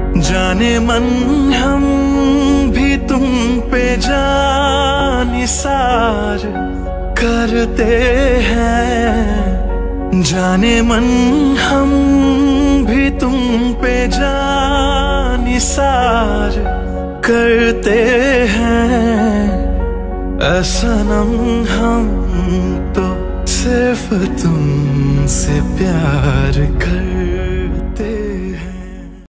जाने मन हम भी तुम पे जानिसार करते हैं। जाने मन हम भी तुम पे जानिसार करते हैं। सनम हम तो सिर्फ तुमसे प्यार कर